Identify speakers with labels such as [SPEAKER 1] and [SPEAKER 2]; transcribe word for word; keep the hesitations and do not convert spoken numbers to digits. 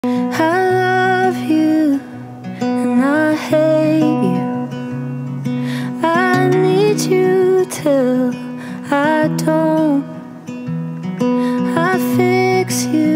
[SPEAKER 1] I love you and I hate you. I need you till I don't. I fix you